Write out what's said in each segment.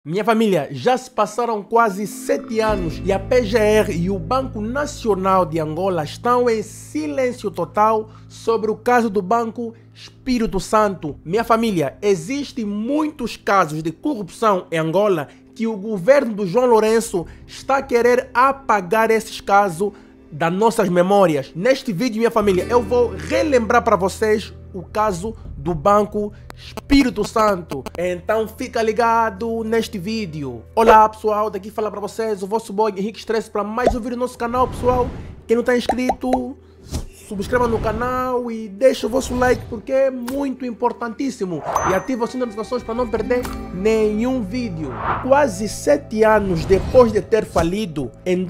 Minha família, já se passaram quase 7 anos e a PGR e o Banco Nacional de Angola estão em silêncio total sobre o caso do Banco Espírito Santo. Minha família, existem muitos casos de corrupção em Angola que o governo do João Lourenço está a querer apagar esses casos das nossas memórias. Neste vídeo, minha família, eu vou relembrar para vocês o caso do Banco Espírito Santo. Então fica ligado neste vídeo. Olá pessoal, daqui fala para vocês o vosso boy Henrique Stress para mais um vídeo no nosso canal, pessoal. Quem não está inscrito, subscreva no canal e deixa o vosso like porque é muito importantíssimo. E ativa o sininho das notificações para não perder nenhum vídeo. Quase 7 anos depois de ter falido, em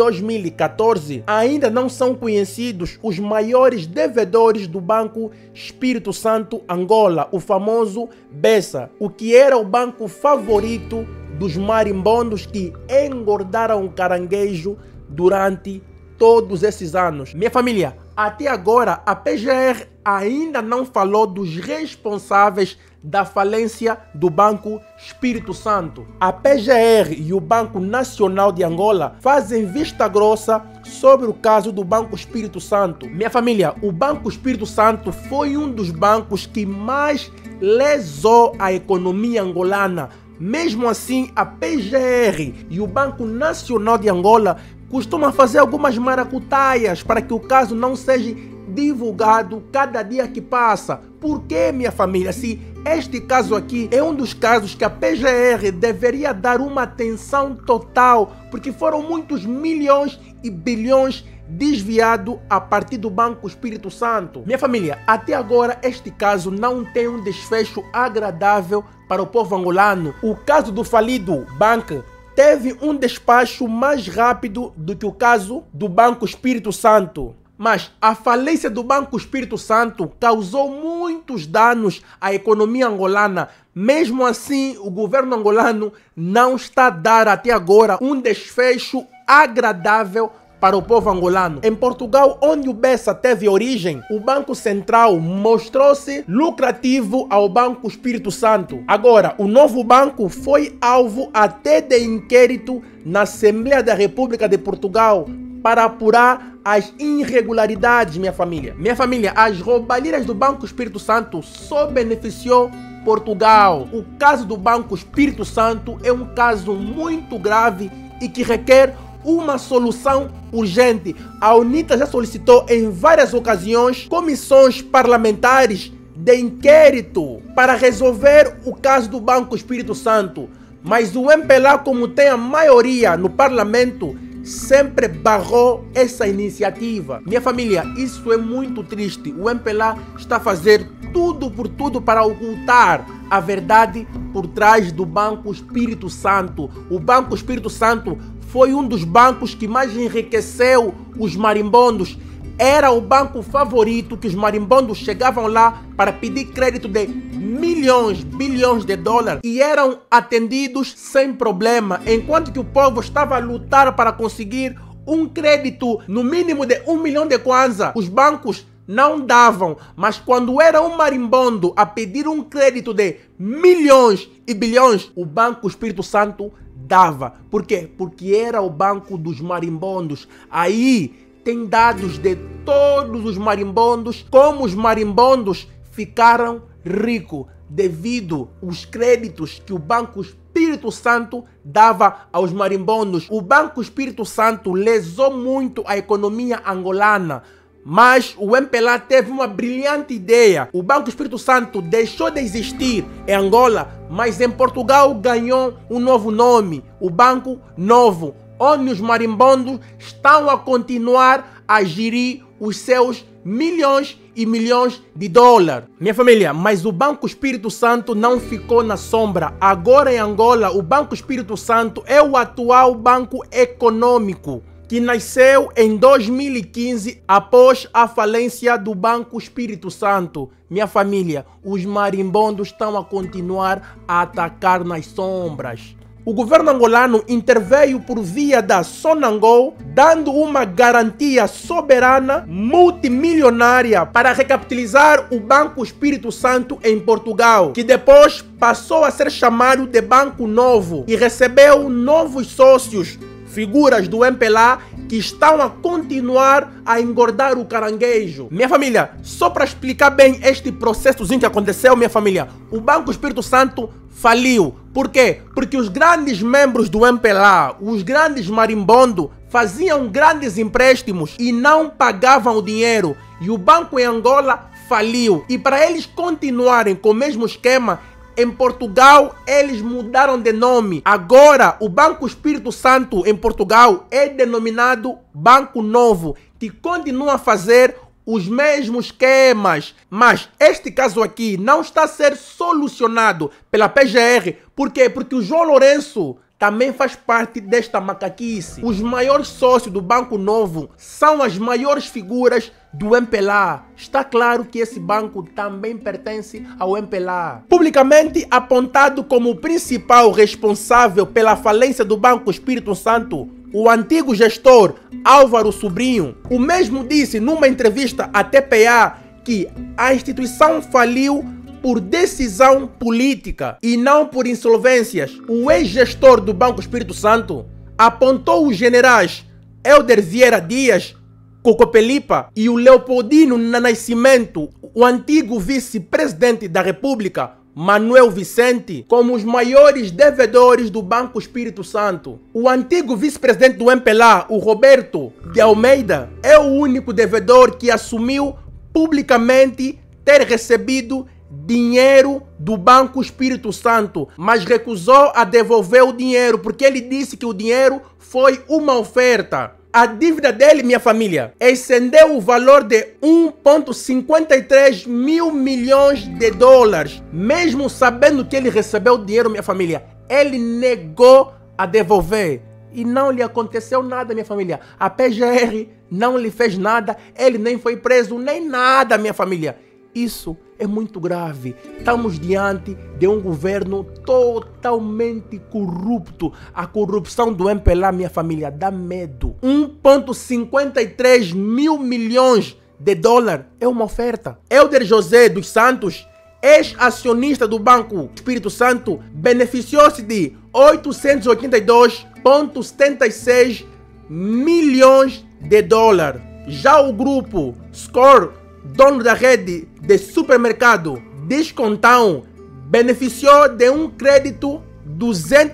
2014, ainda não são conhecidos os maiores devedores do Banco Espírito Santo Angola, o famoso BESA, o que era o banco favorito dos marimbondos que engordaram o caranguejo durante todos esses anos. Minha família, até agora a PGR ainda não falou dos responsáveis da falência do Banco Espírito Santo. A PGR e o Banco Nacional de Angola fazem vista grossa sobre o caso do Banco Espírito Santo. Minha família, o Banco Espírito Santo foi um dos bancos que mais lesou a economia angolana. Mesmo assim, a PGR e o Banco Nacional de Angola costuma fazer algumas maracutaias para que o caso não seja divulgado cada dia que passa. Por que, minha família? Se este caso aqui é um dos casos que a PGR deveria dar uma atenção total, porque foram muitos milhões e bilhões desviados a partir do Banco Espírito Santo. Minha família, até agora este caso não tem um desfecho agradável para o povo angolano. O caso do falido banco teve um despacho mais rápido do que o caso do Banco Espírito Santo. Mas a falência do Banco Espírito Santo causou muitos danos à economia angolana. Mesmo assim, o governo angolano não está a dar até agora um desfecho agradável para o povo angolano. Em Portugal, onde o BESA teve origem, o Banco Central mostrou-se lucrativo ao Banco Espírito Santo. Agora, o novo banco foi alvo até de inquérito na Assembleia da República de Portugal para apurar as irregularidades, minha família. Minha família, as roubalheiras do Banco Espírito Santo só beneficiou Portugal. O caso do Banco Espírito Santo é um caso muito grave e que requer uma solução urgente. A UNITA já solicitou em várias ocasiões comissões parlamentares de inquérito para resolver o caso do Banco Espírito Santo. Mas o MPLA, como tem a maioria no parlamento, sempre barrou essa iniciativa. Minha família, isso é muito triste. O MPLA está a fazer tudo por tudo para ocultar a verdade por trás do Banco Espírito Santo. O Banco Espírito Santo foi um dos bancos que mais enriqueceu os marimbondos. Era o banco favorito que os marimbondos chegavam lá para pedir crédito de milhões, bilhões de dólares e eram atendidos sem problema, enquanto que o povo estava a lutar para conseguir um crédito no mínimo de 1 milhão de kwanza. Os bancos não davam, mas quando era um marimbondo a pedir um crédito de milhões e bilhões, o Banco Espírito Santo dava. Por quê? Porque era o banco dos marimbondos. Aí tem dados de todos os marimbondos, como os marimbondos ficaram ricos devido aos créditos que o Banco Espírito Santo dava aos marimbondos. O Banco Espírito Santo lesou muito a economia angolana. Mas o MPLA teve uma brilhante ideia. O Banco Espírito Santo deixou de existir em Angola, mas em Portugal ganhou um novo nome, o Banco Novo, onde os marimbondos estão a continuar a gerir os seus milhões e milhões de dólares. Minha família, mas o Banco Espírito Santo não ficou na sombra. Agora em Angola, o Banco Espírito Santo é o atual banco econômico que nasceu em 2015 após a falência do Banco Espírito Santo. Minha família, os marimbondos estão a continuar a atacar nas sombras. o governo angolano interveio por via da Sonangol, dando uma garantia soberana multimilionária para recapitalizar o Banco Espírito Santo em Portugal, que depois passou a ser chamado de Banco Novo e recebeu novos sócios, figuras do MPLA, que estão a continuar a engordar o caranguejo. Minha família, só para explicar bem este processozinho que aconteceu, minha família, o Banco Espírito Santo faliu. Por quê? Porque os grandes membros do MPLA, os grandes marimbondos, faziam grandes empréstimos e não pagavam o dinheiro. E o banco em Angola faliu. E para eles continuarem com o mesmo esquema, em Portugal, eles mudaram de nome. Agora, o Banco Espírito Santo em Portugal é denominado Banco Novo, que continua a fazer os mesmos esquemas. Mas este caso aqui não está a ser solucionado pela PGR. Por quê? Porque o João Lourenço também faz parte desta macaquice. Os maiores sócios do Banco Novo são as maiores figuras do MPLA. Está claro que esse banco também pertence ao MPLA. Publicamente apontado como o principal responsável pela falência do Banco Espírito Santo, o antigo gestor Álvaro Sobrinho, o mesmo disse numa entrevista à TPA que a instituição faliu por decisão política e não por insolvências. O ex-gestor do Banco Espírito Santo apontou os generais Helder Vieira Dias, Cocopelipa e o Leopoldino Nascimento, o antigo vice-presidente da República, Manuel Vicente, como os maiores devedores do Banco Espírito Santo. O antigo vice-presidente do MPLA, o Roberto de Almeida, é o único devedor que assumiu publicamente ter recebido dinheiro do Banco Espírito Santo, mas recusou a devolver o dinheiro porque ele disse que o dinheiro foi uma oferta. A dívida dele, minha família, excedeu o valor de 1,53 mil milhões de dólares. Mesmo sabendo que ele recebeu o dinheiro, minha família, ele negou a devolver. E não lhe aconteceu nada, minha família. A PGR não lhe fez nada, ele nem foi preso, nem nada, minha família. Isso é muito grave. Estamos diante de um governo totalmente corrupto. A corrupção do MPLA, minha família, dá medo. 1,53 mil milhões de dólares é uma oferta. Helder José dos Santos, ex-acionista do Banco Espírito Santo, beneficiou-se de 882,76 milhões de dólares. Já o grupo Score, dono da rede de supermercado Descontão, beneficiou de um crédito de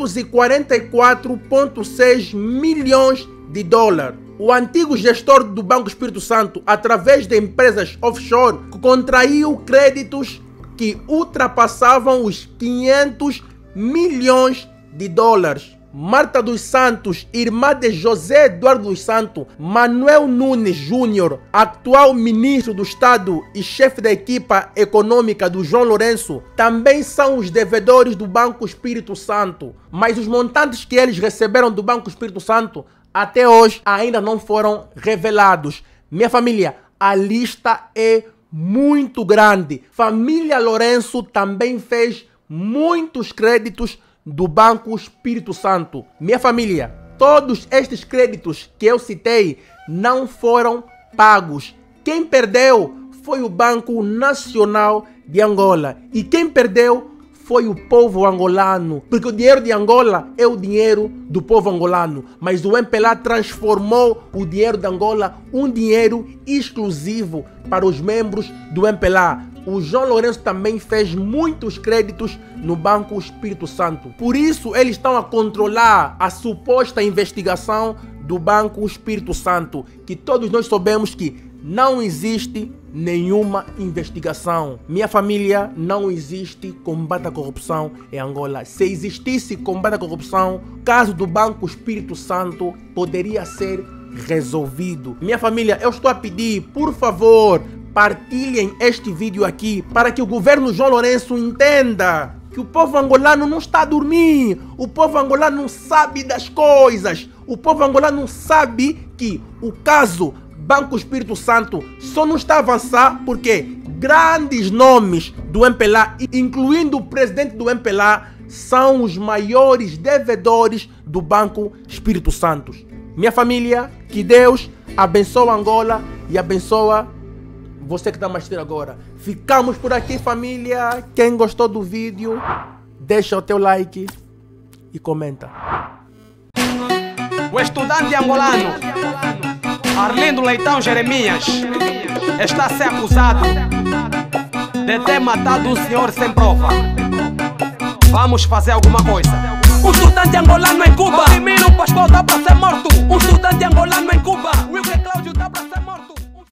244,6 milhões de dólares. O antigo gestor do Banco Espírito Santo, através de empresas offshore, contraiu créditos que ultrapassavam os 500 milhões de dólares. Marta dos Santos, irmã de José Eduardo dos Santos, Manuel Nunes Júnior, atual ministro do Estado e chefe da equipa econômica do João Lourenço, também são os devedores do Banco Espírito Santo. Mas os montantes que eles receberam do Banco Espírito Santo até hoje ainda não foram revelados. Minha família, a lista é muito grande. Família Lourenço também fez muitos créditos do Banco Espírito Santo. Minha família, todos estes créditos que eu citei não foram pagos. Quem perdeu foi o Banco Nacional de Angola. E quem perdeu foi o povo angolano. Porque o dinheiro de Angola é o dinheiro do povo angolano. Mas o MPLA transformou o dinheiro de Angola um dinheiro exclusivo para os membros do MPLA. O João Lourenço também fez muitos créditos no Banco Espírito Santo. Por isso, eles estão a controlar a suposta investigação do Banco Espírito Santo, que todos nós sabemos que não existe nenhuma investigação. Minha família, não existe combate à corrupção em Angola. Se existisse combate à corrupção, o caso do Banco Espírito Santo poderia ser resolvido. Minha família, eu estou a pedir, por favor, partilhem este vídeo aqui para que o governo João Lourenço entenda que o povo angolano não está a dormir. O povo angolano não sabe das coisas. O povo angolano sabe que o caso Banco Espírito Santo só não está a avançar porque grandes nomes do MPLA, incluindo o presidente do MPLA, são os maiores devedores do Banco Espírito Santo. Minha família, que Deus abençoe Angola e abençoa você que está me assistindo agora. Ficamos por aqui, família. Quem gostou do vídeo, deixa o teu like e comenta. O estudante angolano Arlindo Leitão Jeremias está a ser acusado de ter matado um senhor sem prova. Vamos fazer alguma coisa. O estudante angolano em Cuba, o pastor da